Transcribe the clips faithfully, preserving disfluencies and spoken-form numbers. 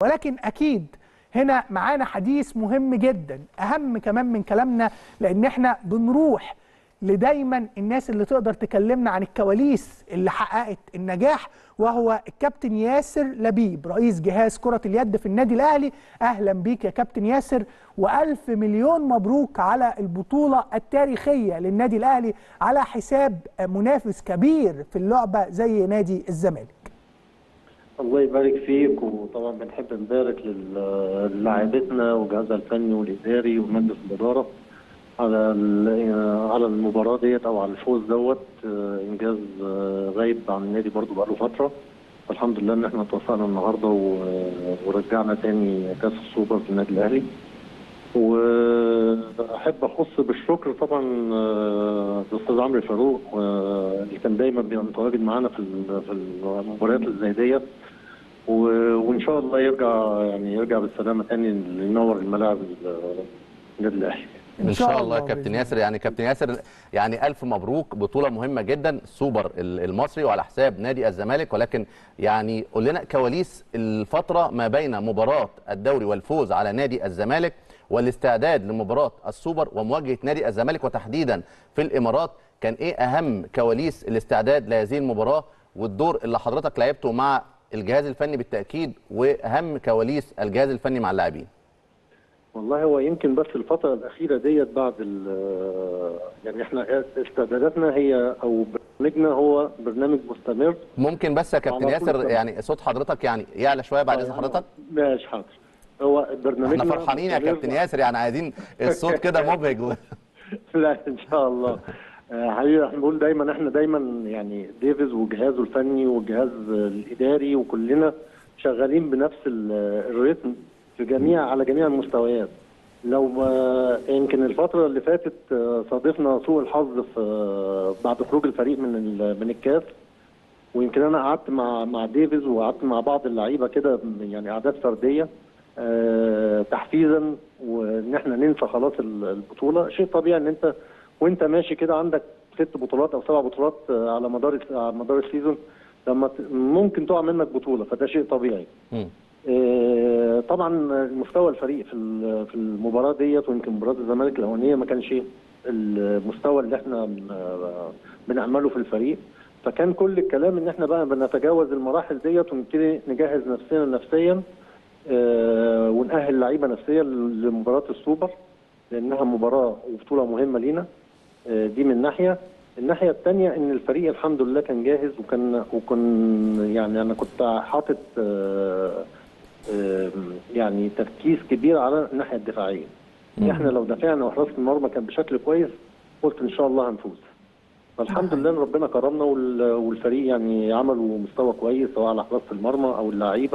ولكن اكيد هنا معانا حديث مهم جدا، اهم كمان من كلامنا، لان احنا بنروح لدايما الناس اللي تقدر تكلمنا عن الكواليس اللي حققت النجاح، وهو الكابتن ياسر لبيب رئيس جهاز كرة اليد في النادي الأهلي. أهلا بيك يا كابتن ياسر، وألف مليون مبروك على البطولة التاريخية للنادي الأهلي على حساب منافس كبير في اللعبة زي نادي الزمالك. الله يبارك فيك، وطبعا بنحب نبارك للاعبتنا وجهازها الفني والإداري ومجلس الإدارة على على المباراه ديت او على الفوز دوت. انجاز غايب عن النادي برضو بقاله فتره، فالحمد لله ان احنا توفقنا النهارده ورجعنا تاني كاس السوبر في النادي الاهلي. واحب اخص بالشكر طبعا الاستاذ عمرو فاروق اللي كان دايما بيبقى متواجد معانا في في المباريات اللي زي ديت، وان شاء الله يرجع يعني يرجع بالسلامه تاني ينور الملاعب النادي الاهلي ان شاء الله. كابتن ياسر يعني كابتن ياسر يعني الف مبروك، بطوله مهمه جدا، سوبر المصري وعلى حساب نادي الزمالك. ولكن يعني قول لنا كواليس الفتره ما بين مباراه الدوري والفوز على نادي الزمالك والاستعداد لمباراه السوبر ومواجهه نادي الزمالك، وتحديدا في الامارات. كان ايه اهم كواليس الاستعداد لهذه المباراه، والدور اللي حضرتك لعبته مع الجهاز الفني بالتاكيد، واهم كواليس الجهاز الفني مع اللاعبين؟ والله هو يمكن بس الفترة الأخيرة ديت بعد يعني احنا استعداداتنا هي أو برنامجنا هو برنامج مستمر. ممكن بس يا كابتن ياسر يعني صوت حضرتك يعني يعلى شوية بعد إذن حضرتك؟ ماشي حاضر. هو برنامجنا احنا فرحانين يا كابتن ياسر، يعني عايزين الصوت كده مبهج. لا إن شاء الله. حقيقة احنا بنقول دايما احنا دايما يعني ديفيز وجهازه الفني والجهاز الإداري وكلنا شغالين بنفس الريتم في جميع على جميع المستويات. لو ما يمكن الفتره اللي فاتت صادفنا سوء الحظ في بعد خروج الفريق من من الكاس، ويمكن انا قعدت مع مع ديفيز وقعدت مع بعض اللعيبه كده يعني قعدات فرديه تحفيزا، وان احنا ننسى خلاص البطوله. شيء طبيعي ان انت وانت ماشي كده عندك ست بطولات او سبع بطولات على مدار على مدار السيزون، لما ممكن تقع منك بطوله، فده شيء طبيعي. م. طبعا مستوى الفريق في في المباراه ديت، ويمكن مباراه الزمالك الاولانيه ما كانش المستوى اللي احنا بنعمله في الفريق، فكان كل الكلام ان احنا بقى بنتجاوز المراحل ديت ونبتدي نجهز نفسنا نفسيا ونأهل لعيبه نفسيا لمباراه السوبر، لانها مباراه وبطوله مهمه لينا. دي من ناحيه. الناحيه الثانيه ان الفريق الحمد لله كان جاهز، وكان وكان يعني انا كنت حاطط يعني تركيز كبير على الناحيه الدفاعيه. احنا لو دافعنا وحراسه المرمى كان بشكل كويس قلت ان شاء الله هنفوز. فالحمد لله ربنا كرمنا والفريق يعني عملوا مستوى كويس سواء على حراسه المرمى او اللعيبه،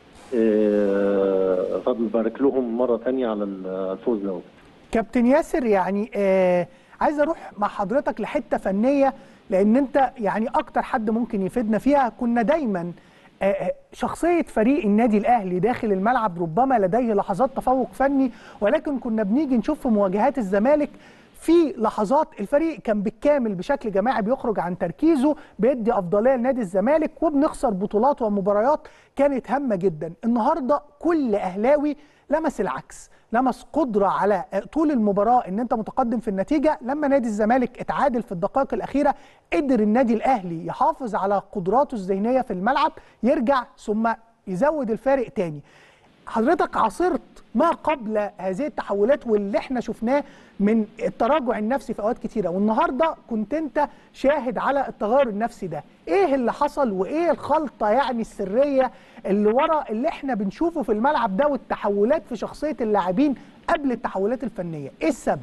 فبنبارك لهم مره ثانيه على الفوز ده. كابتن ياسر يعني آه عايز اروح مع حضرتك لحته فنيه، لان انت يعني اكتر حد ممكن يفيدنا فيها. كنا دايما شخصية فريق النادي الأهلي داخل الملعب ربما لديه لحظات تفوق فني، ولكن كنا بنيجي نشوف في مواجهات الزمالك في لحظات الفريق كان بالكامل بشكل جماعي بيخرج عن تركيزه، بيدي أفضلية لنادي الزمالك، وبنخسر بطولات ومباريات كانت هامة جدا. النهاردة كل أهلاوي لمس العكس، لمس قدرة على طول المباراة ان انت متقدم في النتيجة. لما نادي الزمالك اتعادل في الدقائق الأخيرة قدر النادي الأهلي يحافظ على قدراته الذهنية في الملعب، يرجع ثم يزود الفارق تاني. حضرتك عاصرت ما قبل هذه التحولات واللي احنا شفناه من التراجع النفسي في اوقات كتيره، والنهارده كنت انت شاهد على التغير النفسي ده. ايه اللي حصل وايه الخلطه يعني السريه اللي ورا اللي احنا بنشوفه في الملعب ده والتحولات في شخصيه اللاعبين قبل التحولات الفنيه؟ ايه السبب؟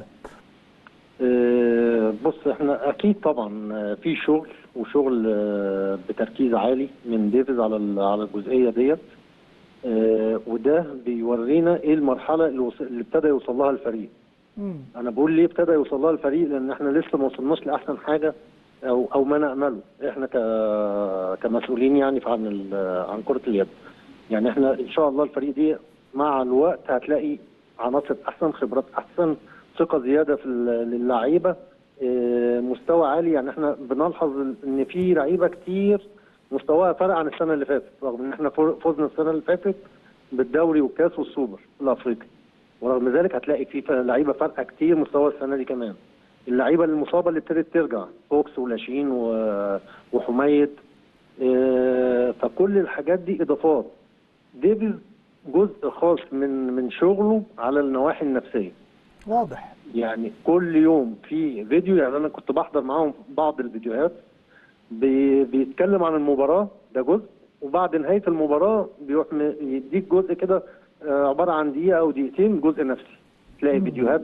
أه بص، احنا اكيد طبعا في شغل وشغل بتركيز عالي من ديفيز على على الجزئيه ديت. آه وده بيورينا ايه المرحله اللي, وص... اللي ابتدى يوصل لها الفريق. مم. انا بقول ليه ابتدى يوصل لها الفريق؟ لان احنا لسه ما وصلناش لاحسن حاجه او او ما نامله احنا ك... كمسؤولين يعني عن ال... عن كره اليد. يعني احنا ان شاء الله الفريق دي مع الوقت هتلاقي عناصر احسن، خبرات احسن، ثقه زياده في اللعيبه، آه مستوى عالي. يعني احنا بنلحظ ان في لعيبه كتير مستواها فرق عن السنه اللي فاتت، رغم ان احنا فزنا السنه اللي فاتت، بالدوري والكاس والسوبر الافريقي. ورغم ذلك هتلاقي في لعيبه فارقه كتير مستوى السنه دي كمان. اللعيبه المصابه اللي ابتدت ترجع فوكس ولاشين وحميد، فكل الحاجات دي اضافات. ديفيز جزء خاص من من شغله على النواحي النفسيه. واضح. يعني كل يوم في فيديو، يعني انا كنت بحضر معاهم بعض الفيديوهات بي بيتكلم عن المباراه، ده جزء، وبعد نهايه المباراه بيروح يديك جزء كده عباره عن دقيقه او دقيقتين جزء نفسي، تلاقي مم. فيديوهات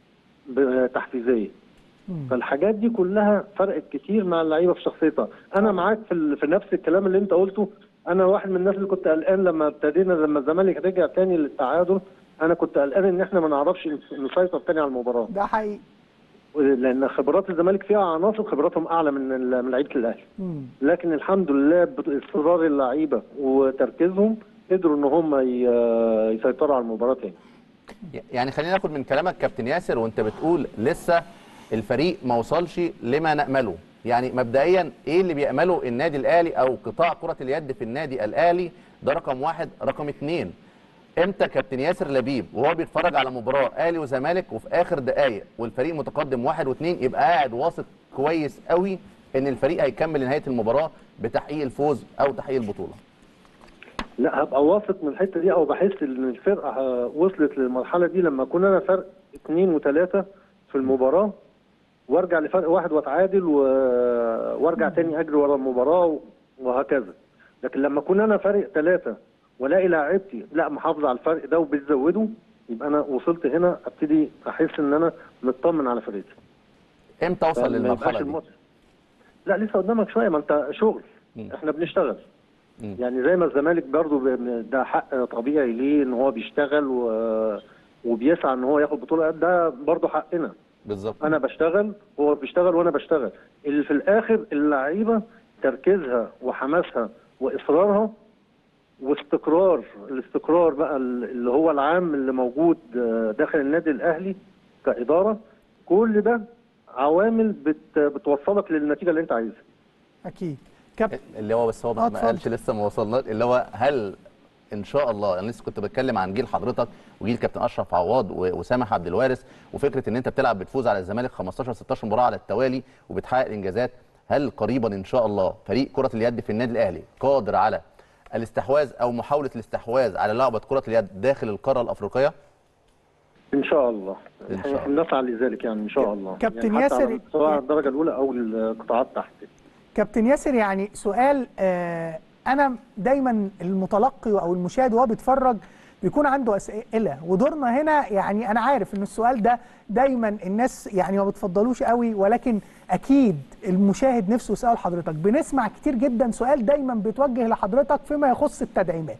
تحفيزيه. مم. فالحاجات دي كلها فرقت كتير مع اللعيبه في شخصيتها. انا معاك في, في نفس الكلام اللي انت قلته. انا واحد من الناس اللي كنت قلقان لما ابتدينا، لما الزمالك رجع تاني للتعادل، انا كنت قلقان ان احنا ما نعرفش نسيطر تاني على المباراه. ده حقيقي. لان خبرات الزمالك فيها عناصر خبراتهم اعلى من من لعيبه الاهلي. لكن الحمد لله باصرار اللعيبه وتركيزهم قدروا ان هم يسيطروا على المباراه تاني. يعني خلينا ناخد من كلامك كابتن ياسر وانت بتقول لسه الفريق ما وصلش لما نأمله. يعني مبدئيا ايه اللي بيأمله النادي الاهلي او قطاع كرة اليد في النادي الاهلي؟ ده رقم واحد. رقم اتنين، امتى كابتن ياسر لبيب وهو بيتفرج على مباراه اهلي وزمالك وفي اخر دقائق والفريق متقدم واحد واثنين يبقى قاعد واثق كويس قوي ان الفريق هيكمل لنهايه المباراه بتحقيق الفوز او تحقيق البطوله؟ لا، هبقى واثق من الحته دي، او بحس ان الفرقه وصلت للمرحله دي لما اكون انا فرق اثنين وثلاثه في المباراه وارجع لفرق واحد واتعادل و... وارجع تاني اجري ورا المباراه وهكذا. لكن لما اكون انا فارق ثلاثه والاقي لاعبتي لا محافظه على الفرق ده وبتزوده، يبقى انا وصلت هنا ابتدي احس ان انا مطمن على فرقتي. امتى اوصل للمرحله دي؟ لا لسه قدامك شويه، ما انت شغل. م. احنا بنشتغل. م. يعني زي ما الزمالك برضه ده حق طبيعي ليه ان هو بيشتغل و... وبيسعى ان هو ياخد بطوله، ده برضه حقنا. بالظبط. انا بشتغل، هو بيشتغل وانا بشتغل. اللي في الاخر اللعيبه تركيزها وحماسها واصرارها واستقرار، الاستقرار بقى اللي هو العام اللي موجود داخل النادي الاهلي كاداره، كل ده عوامل بت بتوصلك للنتيجه اللي انت عايزها. اكيد. كابتن اللي هو بس هو ما قالش لسه ما وصلناش، اللي هو هل ان شاء الله، انا يعني لسه كنت بتكلم عن جيل حضرتك وجيل كابتن اشرف عواد وسامح عبد الوارث، وفكره ان انت بتلعب بتفوز على الزمالك خمستاشر ستاشر مباراه على التوالي وبتحقق انجازات، هل قريبا ان شاء الله فريق كره اليد في النادي الاهلي قادر على الاستحواذ او محاوله الاستحواذ على لعبه كره اليد داخل القاره الافريقيه؟ ان شاء الله. احنا نسعى لذلك يعني ان شاء الله. كابتن يعني ياسر، سواء الدرجه الاولى او القطاعات تحت. كابتن ياسر، يعني سؤال، آه انا دايما المتلقي او المشاهد وهو بيتفرج بيكون عنده اسئله، ودورنا هنا يعني انا عارف ان السؤال ده دايما الناس يعني ما بتفضلوش قوي، ولكن اكيد المشاهد نفسه يسال حضرتك. بنسمع كتير جدا سؤال دايما بيتوجه لحضرتك فيما يخص التدعيمات.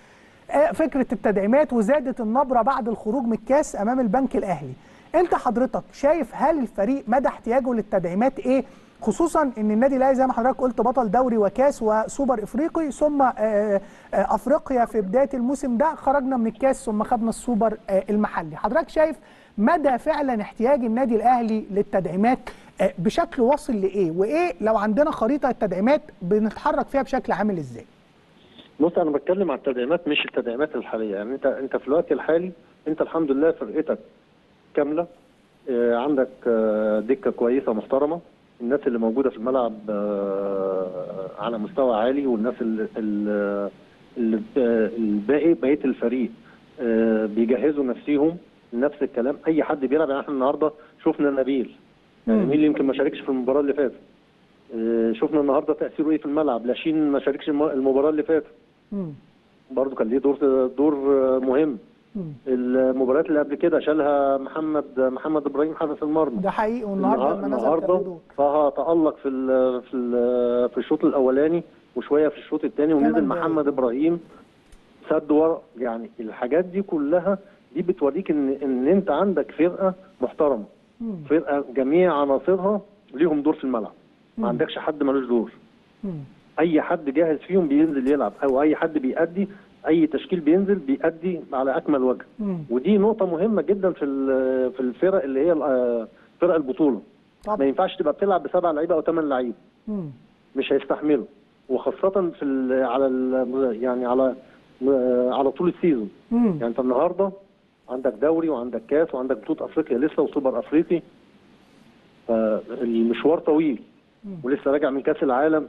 فكره التدعيمات وزادت النبره بعد الخروج من الكاس امام البنك الاهلي. انت حضرتك شايف هل الفريق مدى احتياجه للتدعيمات ايه؟ خصوصا ان النادي الاهلي زي ما حضرتك قلت بطل دوري وكاس وسوبر افريقي، ثم افريقيا في بدايه الموسم ده خرجنا من الكاس ثم خدنا السوبر المحلي. حضرتك شايف مدى فعلا احتياج النادي الاهلي للتدعيمات بشكل واصل لايه؟ وايه لو عندنا خريطه التدعيمات بنتحرك فيها بشكل عامل ازاي؟ بص، انا بتكلم عن التدعيمات مش التدعيمات الحاليه. يعني انت انت في الوقت الحالي انت الحمد لله فرقتك كامله، عندك دكه كويسه محترمه، الناس اللي موجوده في الملعب على مستوى عالي، والناس اللي الباقي بقيه الفريق بيجهزوا نفسيهم نفس الكلام. اي حد بيلعب، يعني احنا النهارده شفنا نبيل، يعني مين اللي يمكن ما شاركش في المباراه اللي فاتت. شفنا النهارده تاثيره ايه في الملعب. لاشين ما شاركش المباراه اللي فاتت، برضه كان ليه دور دور مهم. المباريات اللي قبل كده شالها محمد محمد ابراهيم حارس المرمى، ده حقيقي. والنهارده لما نزل النهارده طه تألق في ال في ال في الشوط الاولاني وشويه في الشوط الثاني، ونزل محمد ابراهيم سد ورا. يعني الحاجات دي كلها دي بتوريك ان ان انت عندك فرقه محترمه، فرقه جميع عناصرها ليهم دور في الملعب، ما عندكش حد ملوش دور. اي حد جاهز فيهم بينزل يلعب، او اي حد بيأدي، اي تشكيل بينزل بيأدي على اكمل وجه. مم. ودي نقطه مهمه جدا في في الفرق اللي هي فرق البطوله. طب. ما ينفعش تبقى بتلعب بسبع لعيبه او ثمان لعيبه، مش هيستحملوا. وخاصه في ال على ال يعني على آه، على طول السيزون. مم. يعني انت النهارده عندك دوري وعندك كاس وعندك بطوله افريقيا لسه وسوبر افريقي، فالمشوار طويل ولسه راجع من كاس العالم،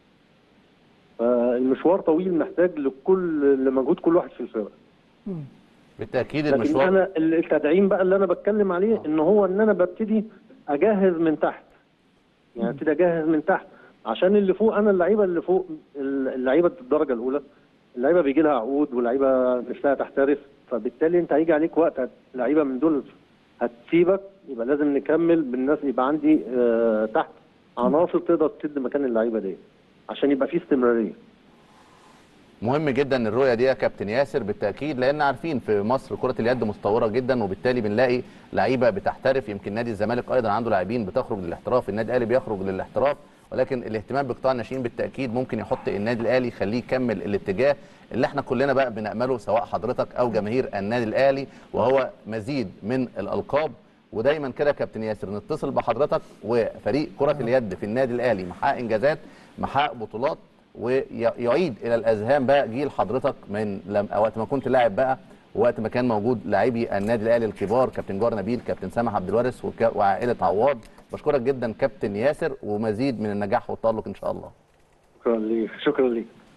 فالمشوار طويل محتاج لكل لمجهود كل واحد في الفرقه. بالتاكيد لكن المشوار. انا التدعيم بقى اللي انا بتكلم عليه آه. ان هو ان انا ببتدي اجهز من تحت، يعني ابتدي اجهز من تحت عشان اللي فوق. انا اللعيبه اللي فوق اللعيبه الدرجه الاولى اللعيبه بيجي لها عقود ولعيبه نفسها تحترف، فبالتالي انت هيجي عليك وقت لعيبه من دول هتسيبك، يبقى لازم نكمل بالناس، يبقى عندي آه تحت عناصر تقدر تسد مكان اللعيبه دي عشان يبقى في استمراريه. مهم جدا الرؤيه دي يا كابتن ياسر بالتاكيد، لان عارفين في مصر كره اليد متطوره جدا، وبالتالي بنلاقي لعيبه بتحترف. يمكن نادي الزمالك ايضا عنده لاعبين بتخرج للاحتراف، النادي الاهلي بيخرج للاحتراف، ولكن الاهتمام بقطاع الناشئين بالتاكيد ممكن يحط النادي الاهلي يخليه يكمل الاتجاه اللي احنا كلنا بقى بنامله سواء حضرتك او جماهير النادي الاهلي، وهو مزيد من الالقاب. ودايما كده يا كابتن ياسر نتصل بحضرتك وفريق كره اليد في النادي الاهلي محقق انجازات محقق بطولات، ويعيد الى الاذهان بقى جيل حضرتك من لم... وقت ما كنت لاعب بقى، وقت ما كان موجود لاعبي النادي الاهلي الكبار كابتن جوهر نبيل، كابتن سامح عبد الوارث وك... وعائله عواد. بشكرك جدا كابتن ياسر، ومزيد من النجاح والتالق ان شاء الله. شكرا ليك. شكرا ليك.